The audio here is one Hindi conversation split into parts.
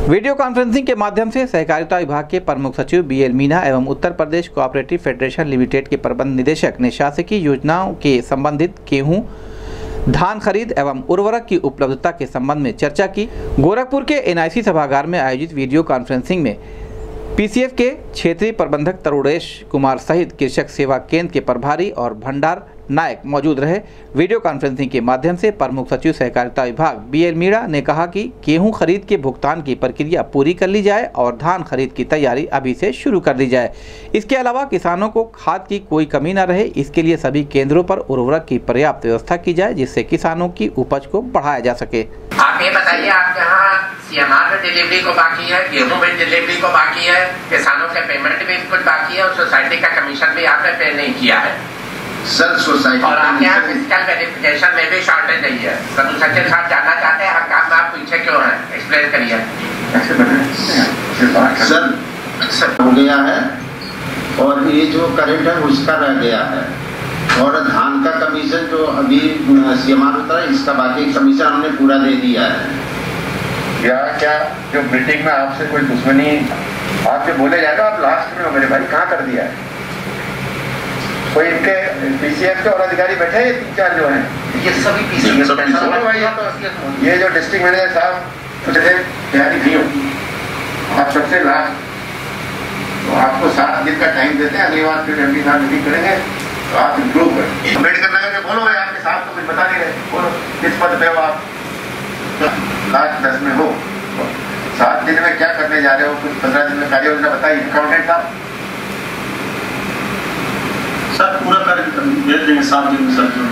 वीडियो कॉन्फ्रेंसिंग के माध्यम से सहकारिता विभाग के प्रमुख सचिव BL मीणा एवं Uttar Pradesh cooperative federation limited के प्रबंध निदेशक ने शासकीय योजनाओं के संबंधित गेहूं, धान खरीद एवं उर्वरक की उपलब्धता के संबंध में चर्चा की। गोरखपुर के NIC सभागार में आयोजित वीडियो कॉन्फ्रेंसिंग में PCF के क्षेत्रीय प्रबंधक तरुणेश कुमार सहित कृषक सेवा केंद्र के प्रभारी और भंडार नायक मौजूद रहे। वीडियो कॉन्फ्रेंसिंग के माध्यम से प्रमुख सचिव सहकारिता विभाग BL मीणा ने कहा कि गेहूं खरीद के भुगतान की प्रक्रिया पूरी कर ली जाए और धान खरीद की तैयारी अभी से शुरू कर दी जाए। इसके अलावा किसानों को खाद की कोई कमी न रहे, इसके लिए सभी केंद्रों पर उर्वरक की पर्याप्त व्यवस्था की जाए, जिससे किसानों की उपज को बढ़ाया जा सके। आप ये बताइए, आप यहाँ CMR में डिलीवरी को बाकी है, गेहूं में डिलीवरी को बाकी है, किसानों के पेमेंट भी कुछ बाकी है और सोसाइटी का कमीशन भी आपने पे नहीं किया है सर। सोसाइटी और आपके यहाँ फिजिकल वेरिफिकेशन में भी शॉर्टेज नहीं है। प्रभु सचिव साहब जानना चाहते हैं हर काम में आप पीछे क्यों हैं, एक्सप्लेन करिए। सर हो गया है और ये जो करंट है उसका रह गया है और धान का कमीशन जो अभी CMR उतरा है इसका बाकी कमीशन हमने पूरा दे दिया है। या क्या जो मीटिंग में आपसे कोई दुश्मनी आपसे बोले जाएगा, आप लास्ट में हो मेरे भाई कहाँ कर दिया है? कोई इनके PCF के और अधिकारी बैठे हैं 3-4 जो हैं, ये सभी PCF ये जो डिस्ट्रिक्ट मैनेजर साहब कुछ तैयारी नहीं होगी। आप सबसे लास्ट तो आपको 7 दिन का टाइम देते हैं, अगली बार फिर MD साहब मीटिंग करेंगे तो आप इम्प्रूव करें। अम्बेडकर नगर में बोलो, आपके साहब तो कुछ बता नहीं रहे, बोलो किस पद पे हो आप, लास्ट 10 में हो, 7 दिन में क्या करने जा रहे हो, कुछ 15 दिन में कार्य योजना बताइए। अकाउंटेंट साहब सर पूरा कार्य भेज देंगे 7 दिन में। सर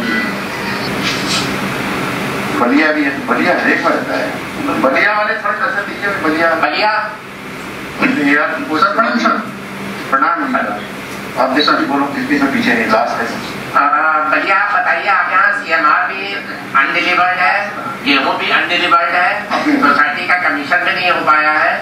बलिया भी है, बलिया हरेक में रहता है, बलिया वाले थोड़ा पैसा दीजिए। बलिया प्रणाम आप जैसा भी बोलो, किसकी सब पीछे है लास्ट है। बलिया आप बताइए, आप यहाँ CMR भी अनडिलीवर्ड है, गेहूं भी अनडिलीवर्ड है, सोसाइटी का कमीशन भी नहीं हो पाया है।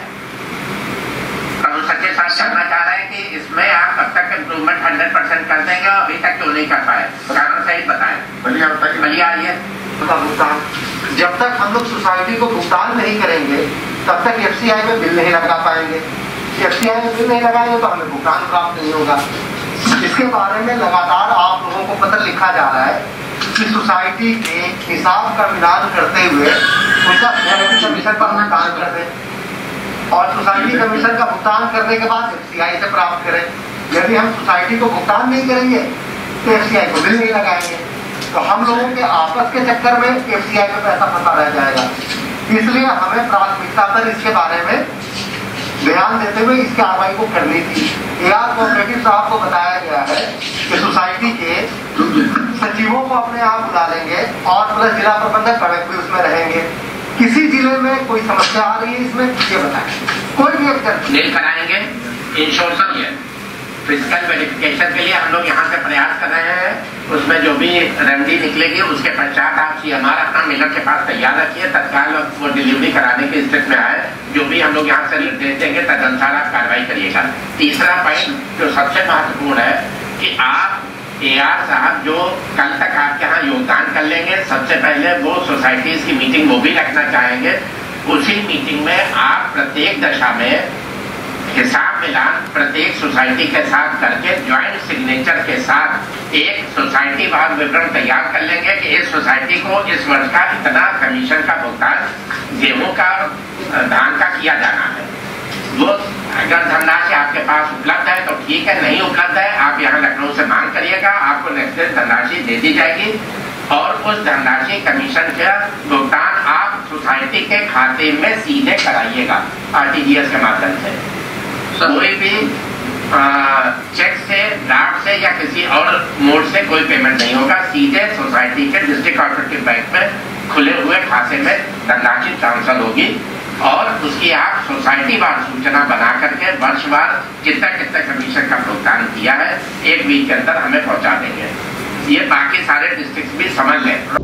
प्रभु सचिव साहब जानना चाह रहे हैं कि इसमें आप कब तक इम्प्रूवमेंट 100% कर देंगे और अभी तक क्यों नहीं कर पाए, कारण सही बताएं। बलिया बताइए। बलिया आइए। भुगतान जब तक हम लोग सोसाइटी को भुगतान नहीं करेंगे तब तक FCI में बिल नहीं लगा पाएंगे। FCI में बिल नहीं लगाएंगे तो हमें भुगतान प्राप्त नहीं होगा। इसके बारे में लगातार आप लोगों को पत्र लिखा जा रहा है कि सोसाइटी के हिसाब का मिलान करते हुए उनका कमीशन पर भुगतान कर दें और सोसाइटी कमीशन का भुगतान करने के बाद FCI से प्राप्त करें। यदि हम सोसाइटी को भुगतान नहीं करेंगे तो FCI को बिल नहीं लगाएंगे, तो हम लोगों के आपस के चक्कर में FCI पे पैसा फंसा रह जाएगा। इसलिए हमें प्राथमिकता पर इसके बारे में ध्यान देते हुए इस कार्रवाई को करनी थी। AR कोऑपरेटिव साहब को बताया गया है कि सोसाइटी के सचिवों को अपने आप बुला लेंगे और प्लस जिला प्रबंधक गणक भी उसमें रहेंगे। किसी जिले में कोई समस्या आ रही है इसमें ये बताएं, कोई भी नहीं कराएंगे। इंश्योरेंस है, फिजिकल वेरिफिकेशन के लिए हम लोग यहाँ से प्रयास कर रहे हैं, उसमें जो भी रेमेडी निकलेगी उसके पश्चात आप CMR अपना मिलर के पास तैयार रखिए, तत्काल वो डिलीवरी कराने की स्थिति में आए। जो भी हम लोग यहाँ से निर्देश देंगे तदनुसार आप कार्रवाई करिएगा। तीसरा पॉइंट जो सबसे महत्वपूर्ण है कि आप AR साहब जो कल तक आपके यहाँ योगदान कर लेंगे, सबसे पहले वो सोसाइटीज की मीटिंग वो भी रखना चाहेंगे। उसी मीटिंग में आप प्रत्येक दशा में हिसाब मिलान प्रत्येक सोसाइटी के साथ करके ज्वाइंट सिग्नेचर के साथ एक सोसाइटी वार विवरण तैयार कर लेंगे कि इस सोसाइटी को इस वर्ष का इतना कमीशन का भुगतान गेहूं का और धान का किया जाना है। वो अगर धनराशि आपके पास उपलब्ध है तो ठीक है, नहीं उपलब्ध है आप यहाँ लखनऊ से मांग करिएगा, आपको नेक्स्ट धनराशि दे दी जाएगी और उस धनराशि कमीशन का भुगतान आप सोसाइटी के खाते में सीधे कराइएगा RTGS के माध्यम से। कोई भी चेक से, ड्राफ्ट से या किसी और मोड से कोई पेमेंट नहीं होगा, सीधे सोसाइटी के डिस्ट्रिक्ट कोऑपरेटिव बैंक में खुले हुए खाते में धनराशि ट्रांसफर होगी और उसकी आप सोसाइटी वार सूचना बना करके वर्षवार कितना कमीशन का भुगतान किया है 1 वीक के अंदर हमें पहुंचा देंगे। ये बाकी सारे डिस्ट्रिक्ट भी समझ लें।